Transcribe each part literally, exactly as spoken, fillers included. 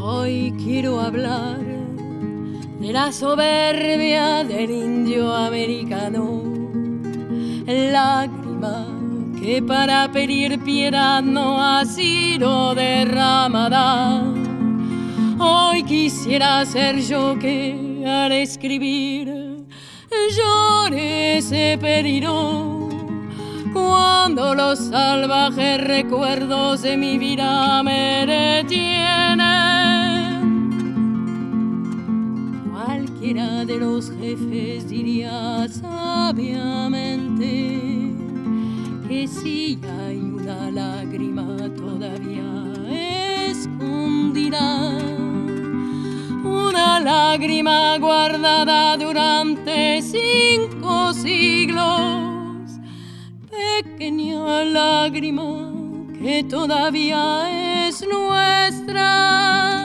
Hoy quiero hablar de la soberbia del indio americano, lágrima que para pedir piedad no ha sido derramada. Hoy quisiera ser yo que al escribir llore ese peligro, cuando los salvajes recuerdos de mi vida me detienen. Cualquiera de los jefes diría sabiamente que si hay una lágrima todavía escondida, una lágrima guardada durante cinco siglos, pequeña lágrima que todavía es nuestra.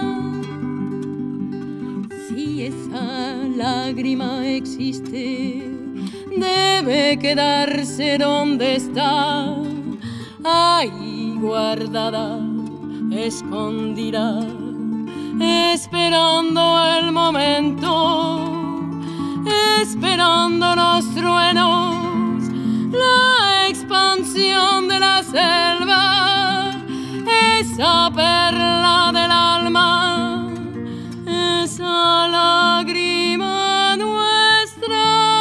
Si esa lágrima existe, debe quedarse donde está, ahí guardada, escondida, esperando el momento, esperando los truenos, la expansión de la selva, esa perla del alma, esa lágrima nuestra.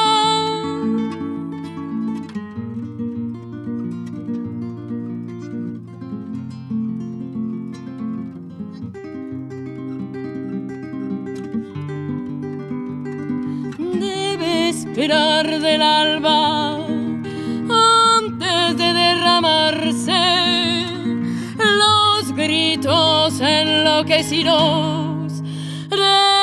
Debe esperar del alba antes de derramarse los gritos enloquecidos de